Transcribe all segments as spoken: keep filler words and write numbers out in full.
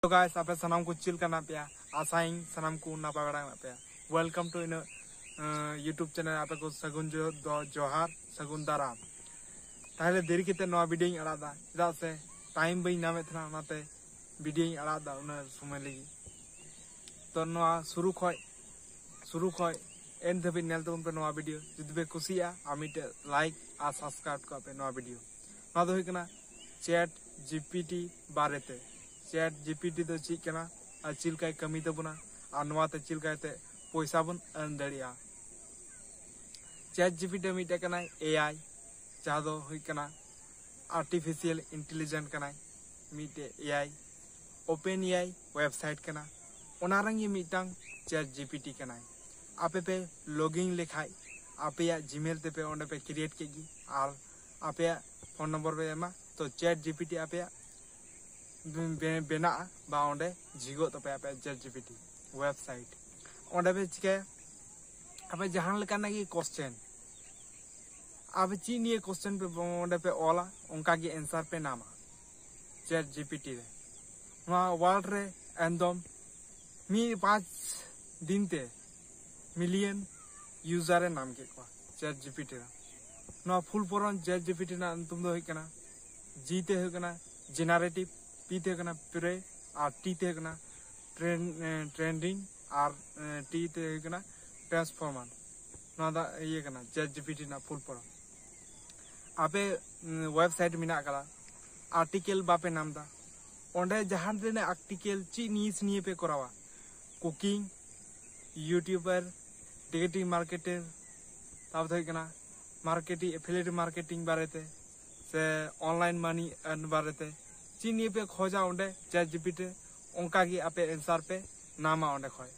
hello guys, आपे सनाम को chill करना पे आशाइन सनाम को नापा बड़ा पे वेलकम टू इन यूट्यूब चैनल आपे को सगुन जो जोहार सगुन दाराम ताहले देरी केते नवा वीडियो अड़ादा चदा से टाइम बई नामे थना नाते वीडियो अड़ादा उना समय लगी तो नवा शुरू खय शुरू खय एंड धबी नेल तबन पे नवा वीडियो जुदी बे कुसिया आमिटे लाइक आ सब्सक्राइब का पे नवा वीडियो ना दो हिकना चैट जीपीटी बारेते चैट जीपीटी तो चीज कना और चिलका कमी तबना और नवाते चिलकाते पैसा बन अर्न दड़िया चैट जीपीटी मिटे कना एआई जहाँ दो हुई कना आर्टिफिशियल इंटेलिजेंट कना मिटे एआई ओपन एआई वेबसाइट कना ओनारंग ये मिटांग चैट जीपीटी कना आपे पे लॉगिंग लेखाई आपे या जीमेल ते पे ओंडे पे क्रिएट केगी और आपे या फोन नंबर पे एमा तो चैट जीपीटी आपे या बेना बा ओंडे झिगो तपे आपे चैट जीपीटी वेबसाइट ओंडे पे चिके आपे जहां लेकाना की क्वेश्चन आप ची निये क्वेश्चन पे ओंडे पे ओला उनका की आंसर पे नामा चैट जीपीटी रे वहां वर्ल्ड रे एंडम मी पांच दिन ते मिलियन यूजर नाम के को चैट जीपीटी रा नो फुल फॉर्म चैट जीपीटी ना तुम दो हिकना जीते हिकना जेनरेटिव पीते हिकना प्रे और टीते हिकना ट्रेंड ट्रेंडिंग और टीते हिकना ट्रांसफॉर्मर नो दा ये कना चैट जीपीटी ना फुल फॉर्म आपे वेबसाइट मिना कला आर्टिकल बापे नाम दा ओंडे जहां देने आर्टिकल ची नीस निये पे करावा कुकिंग यूट्यूबर डिजिटल मार्केटर तब तो कना मार्केटिंग एफिलिएट मार्केटिंग बारेते से ऑनलाइन मनी अर्न बारेते चीनी पे खोजा ओंडे चैट जीपीटी उनका की आपे आंसर पे नामा ओंडे खोय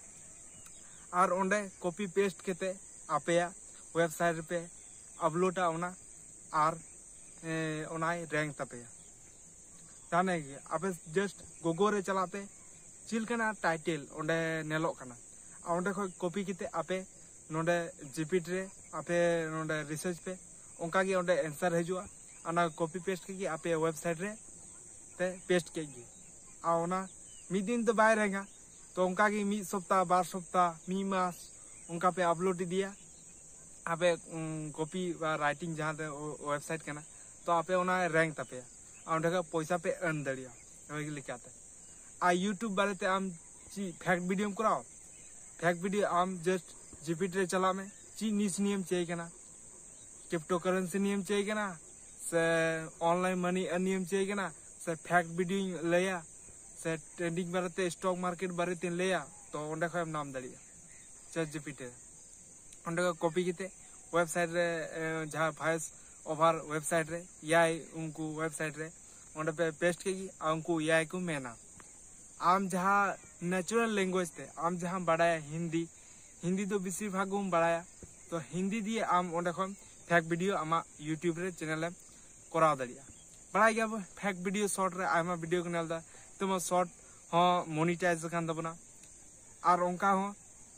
और ओंडे कॉपी पेस्ट केते आपे या वेबसाइट पे अपलोड आउना और ओनाय रैंक तपे जाने की आपे जस्ट गोगो रे चलाते चिल कना टाइटल ओंडे नेलो कना ओंडे खोय कॉपी केते आपे नोंडे जीपीटी रे आपे नोंडे रिसर्च पे उनका की ओंडे आंसर हजुआ अना कॉपी पेस्ट के आपे वेबसाइट रे ते पेस्ट के आ ओना मी दिन तो बाय रहेगा तो उनका की मी सप्ताह बार सप्ताह मी मास उनका पे अपलोड दिया आपे कॉपी राइटिंग जहाँ ते वेबसाइट कना तो आपे ओना रैंक तपे ओंडे का पैसा पे अर्न दड़िया ओई लिखाते आ यूट्यूब बारे ते आम ची फैक्ट वीडियो कराओ फैक्ट वीडियो आम जस्ट जीपीटी रे चला में ची निस नियम चाहिए कना क्रिप्टो करेंसी नियम चाहिए कना से ऑनलाइन मनी नियम चाहिए कना से फैक्ट वीडियो लेया से ट्रेंडिंग बारे स्टॉक मार्केट बारे लेया तो ओंडे खय नाम दड़िया चैट जीपीटी ओंडे का कॉपी किते वेबसाइट रे जहां वॉइस ओवर वेबसाइट रे याई उनको वेबसाइट रे ओंडे पे पेस्ट केगी आ उनको याई को मेना आम जहां नेचुरल लैंग्वेज ते आम जहां बड़ाया हिंदी हिंदी तो बेसिर भाग हम बड़ाया तो हिंदी दिए आम ओंडे खन फैक्ट वीडियो आमा यूट्यूब रे चैनल कराव दड़िया बड़ा गया फैक्ट वीडियो शॉर्ट रे आमा वीडियो को नेलदा तो शॉर्ट हो मोनेटाइज खान दबना और उनका हो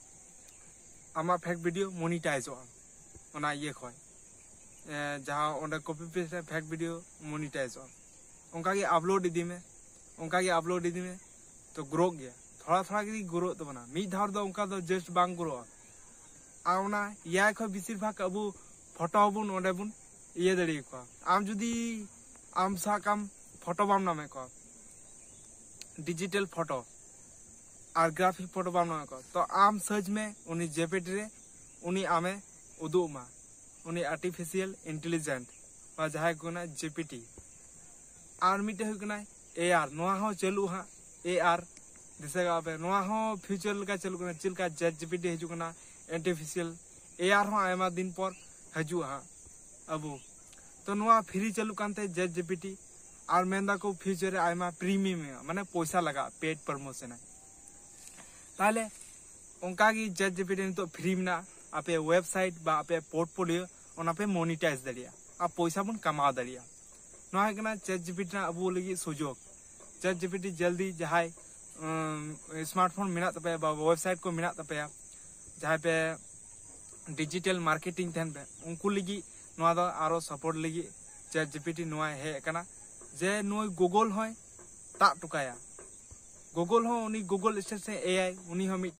आमा फैक्ट वीडियो मोनेटाइज ओना ये खय जहां ओंडे copy paste fact video monetize उनका की अपलोड इदी में उनका की अपलोड इदी में तो ग्रो गया थोड़ा थोड़ा की ग्रो तबना मी धार दो उनका तो जस्ट बांग ग्रो आ ओना या खय बेसिर भाग अबु फोटो बुन ओंडे बुन ये दड़ी को आम जुदी आम साकाम फोटो बाम नामे को डिजिटल फोटो और ग्राफिक फोटो बाम नामे को तो आम सर्च में उनी जीपीटी रे उनी आमे उदुमा उनी आर्टिफिशियल इंटेलिजेंट बा जहाय कोना जीपीटी और मिटे हुकना एआर नोआ हो चलू हा एआर दिसेगा पे नोआ हो फ्यूचर का चलू कना चिलका चैट जीपीटी हिजु कना आर्टिफिशियल एआर हो आयमा दिन पर हजू हा अबू तो नोआ फ्री चलू कानते चैट जीपीटी और मेंदा को फ्यूचर आयमा प्रीमियम माने पैसा लगा पेड प्रमोशन है ताले उनका की चैट जीपीटी तो फ्री में आपे वेबसाइट बा आपे पोर्टफोलियो ओना पे मोनेटाइज दड़िया आ पैसा बन कमा दड़िया नोआ कना चैट जीपीटी ना अबू लगी सुजोग चैट जीपीटी जल्दी जहाय स्मार्टफोन मिना तपे बा वेबसाइट को मिना तपे जहां पे डिजिटल मार्केटिंग थेन पे उनको लगी नोआ दो आरो सपोर्ट लगी चैट जीपीटी नोआ हे कना जे नोय गूगल होय ता टुकाया गूगल हो उनी गूगल असिस्टेंट एआई उनी हो मिट